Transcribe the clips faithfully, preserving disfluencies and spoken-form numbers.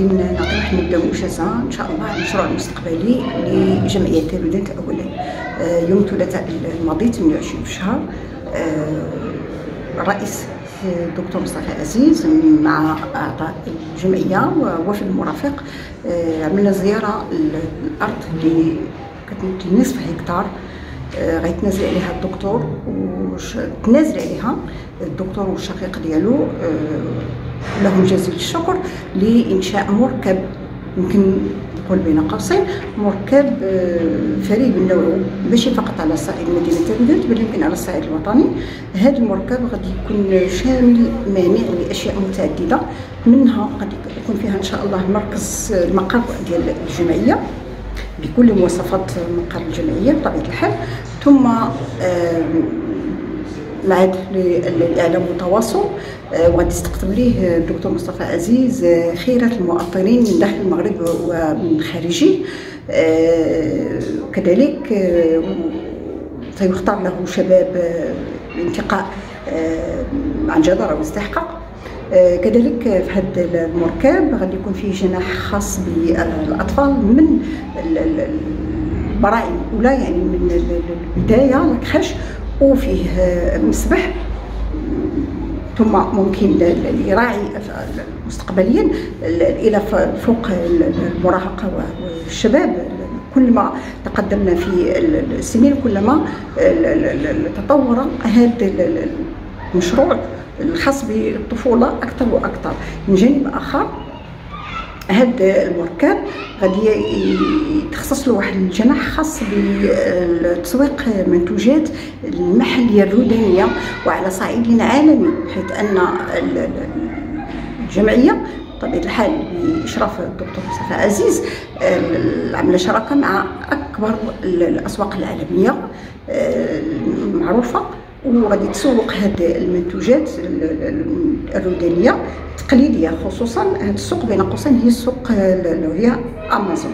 غادي نعطي واحد نبدا موجزه ان شاء الله على المشروع المستقبلي لجمعيه تالودانت اولا. يوم الثلاثاء الماضي ثمانية وعشرين في الشهر الرئيس الدكتور مصطفى عزيز مع اعضاء الجمعيه ووفد المرافق عملنا زياره للارض اللي كتمثل نصف هكتار غيتنازل عليها الدكتور وتنازل عليها الدكتور والشقيق ديالو لهم جزيل الشكر لانشاء مركب يمكن نقول بين قوسين مركب فريد من نوعه ماشي فقط على صعيد مدينه تالودانت بل يمكن على الصعيد الوطني. هذا المركب غادي يكون شامل مانع لاشياء متعدده، منها غادي يكون فيها ان شاء الله مركز المقر ديال الجمعيه بكل مواصفات مقر الجمعيه بطبيعه الحال، ثم معهد للاعلام والتواصل وغادي يستقطب ليه الدكتور مصطفى عزيز خيرة المؤطرين من داخل المغرب ومن خارجه. كذلك سيختار له شباب الانتقاء عن جدارة واستحقاق. كذلك في هذا المركب غادي يكون فيه جناح خاص بالاطفال من البراعم الاولى، يعني من البدايه الكرش، وفيه مسبح، ثم ممكن يراعي مستقبليا الى فوق المراهقه والشباب. كلما تقدمنا في السنين كلما تطور هذا المشروع الخاص بالطفوله اكثر واكثر. من جانب اخر هذا المركب غادي يتخصص له واحد الجناح خاص بتسويق منتوجات المحليه الرودانيه وعلى صعيد عالمي، حيث ان الجمعيه بطبيعه الحال باشراف الدكتور مصطفى عزيز عمل شراكه مع اكبر الاسواق العالميه المعروفه، وغادي تسوق هذه المنتوجات الرودانيه التقليديه. خصوصا هذا السوق بين قوسين هي السوق اللي هي امازون.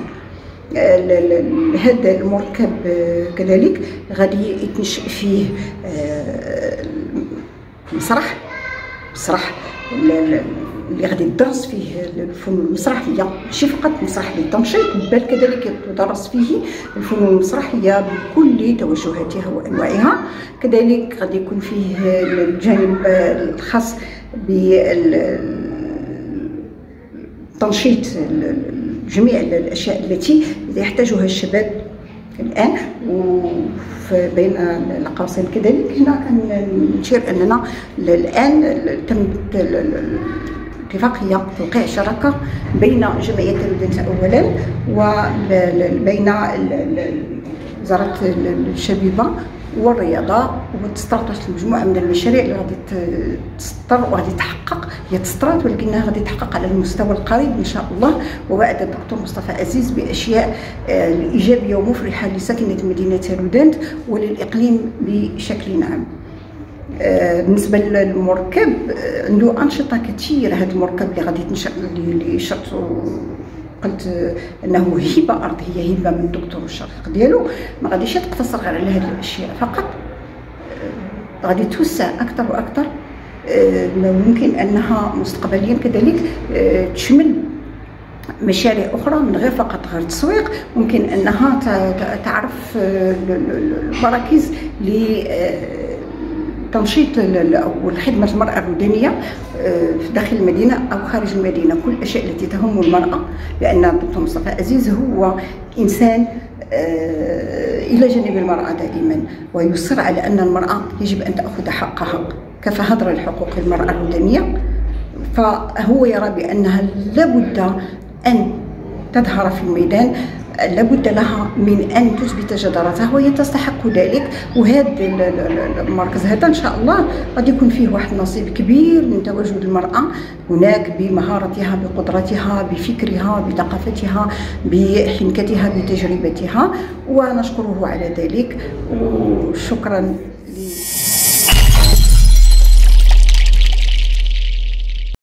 هذا المركب كذلك غادي يتنشئ فيه مسرح مسرح اللي غادي يدرس فيه الفنون المسرحيه، ماشي فقط مسرح للتنشيط بل كذلك يدرس فيه الفنون المسرحيه بكل توجهاتها وانواعها. كذلك غادي يكون فيه الجانب الخاص بتنشيط جميع الاشياء التي يحتاجها الشباب الان. وبين قوسين كذلك هنا كنشير اننا الان تم اتفاقيه توقيع شراكه بين جمعيه تالودانت اولا وبين وزاره الشبيبه والرياضه، وتسترد مجموعه من المشاريع اللي غادي تسطر وغادي تحقق، هي تسطرات ولكنها غادي تحقق على المستوى القريب ان شاء الله، ووعد الدكتور مصطفى عزيز باشياء ايجابيه ومفرحه لساكنه مدينه تالودانت وللاقليم بشكل عام. بالنسبه للمركب عنده انشطه كثيره. هذا المركب اللي غادي يتنشا اللي شرط قلت انه هبه ارض، هي هبه من الدكتور والشقيق ديالو، ما غاديش تقتصر غير على هذه الاشياء فقط، غادي توسع اكثر واكثر. ممكن انها مستقبليا كذلك تشمل مشاريع اخرى من غير فقط غير التسويق، ممكن انها تعرف المراكز ل تنشيط او خدمه المراه الرودانيه في داخل المدينه او خارج المدينه، كل الاشياء التي تهم المراه، لان الدكتور مصطفى عزيز هو انسان الى جانب المراه دائما ويصر على ان المراه يجب ان تاخذ حقها كفهدر الحقوق المراه الرودانيه. فهو يرى بانها لابد ان تظهر في الميدان، لابد لها من ان تثبت جدارتها وهي تستحق ذلك. وهذا المركز هذا ان شاء الله قد يكون فيه واحد النصيب كبير من تواجد المراه هناك بمهارتها بقدرتها بفكرها بثقافتها بحنكتها بتجربتها، ونشكره على ذلك وشكرا.